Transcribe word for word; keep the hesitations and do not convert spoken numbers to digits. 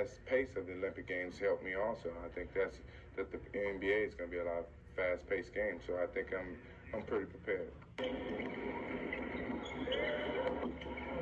fast pace of the Olympic Games helped me also. I think that's that the N B A is going to be a lot of fast-paced games, so I think I'm I'm pretty prepared.